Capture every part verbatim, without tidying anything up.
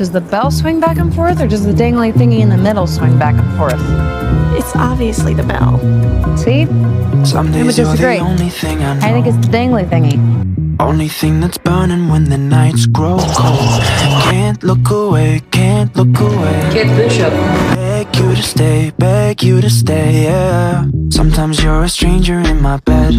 Does the bell swing back and forth, or does the dangly thingy in the middle swing back and forth? It's obviously the bell. See? Some I would days you're the disagree. only thing I know. I think it's the dangly thingy. Only thing that's burning when the nights grow cold. Can't look away, can't look away. Kid Bishop. Beg you to stay, beg you to stay, yeah. Sometimes you're a stranger in my bed.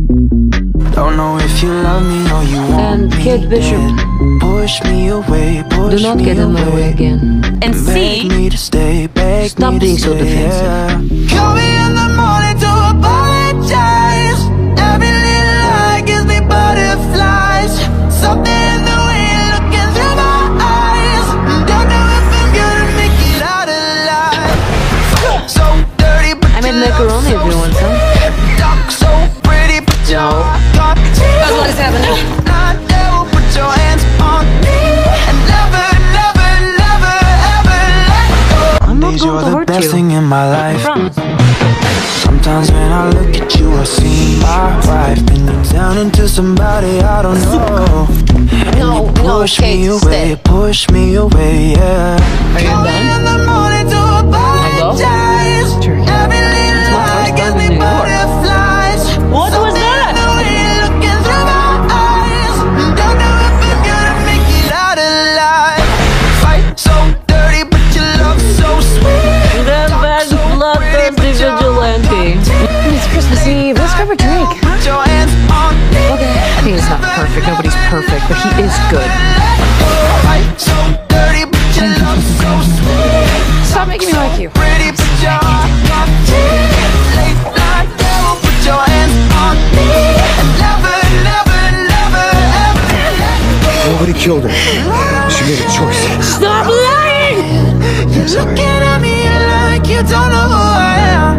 Don't know if you love me or you want And me Kid Bishop. dead. Push me away, push Do not me get in my way again. And Beg C, me to stay, beg Stop me to being so stay, defensive. yeah. Call me in the morning to apologize. Every little lie gives me butterflies. Something in the way you're looking through my eyes. Don't know if I'm gonna make it out alive. So dirty, but I made macaroni if you want some. Talk so pretty, but No. talk That's what is happening. I never put your hands on me. And never, never, never, ever let go. I'm not Days going you're to the hurt best you. thing in my I life. promise. Sometimes when I look at you, I see my wife, and you're down into somebody I don't know. And No, you no, push Kate, me away, stay. push me away, yeah. Are you Call me done? in the morning to apologize. Sure. Every little It's my lie first gives time in me New York. butterflies. What was Something that? in the way you're looking through my eyes. Don't know if I'm gonna make it out alive. Fight so dirty, but your love so sweet. That bad bloodthirsty vigilante. It's Christmas Eve. Let's grab a drink. Put your hands on me. Okay. He's not perfect. Nobody's perfect, but he is good. Fight so dirty, but your love so sweet. Stop making me like you. Pretty, but your heart got teeth. Late night, devil, put your hands on me. And never, never, never, ever let go. Nobody killed her. She made a choice. Stop lying! You're looking at me like you don't know who I am.